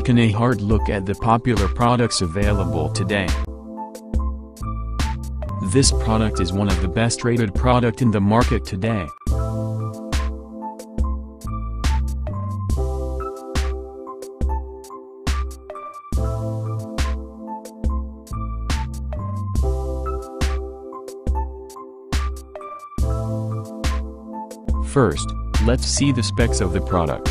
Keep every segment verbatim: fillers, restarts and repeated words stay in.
taken a hard look at the popular products available today. This product is one of the best rated product in the market today. First, let's see the specs of the product.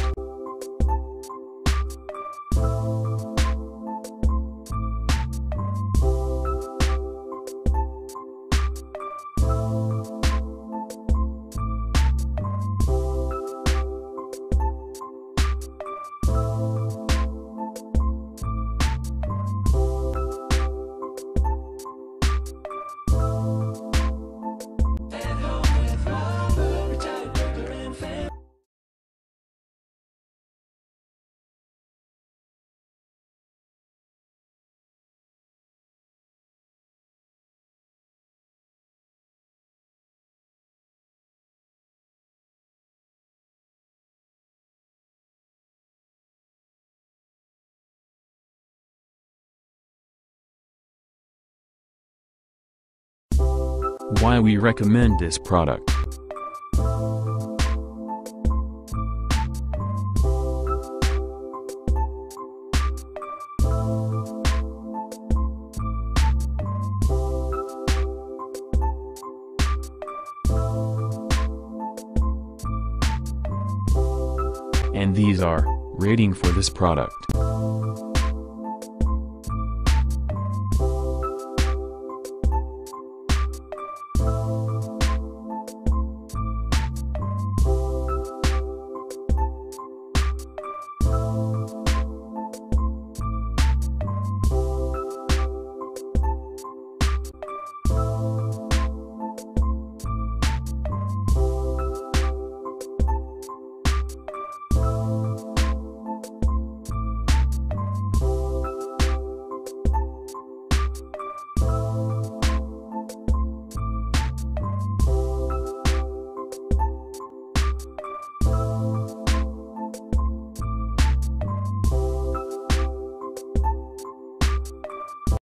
Why we recommend this product. And these are rating for this product.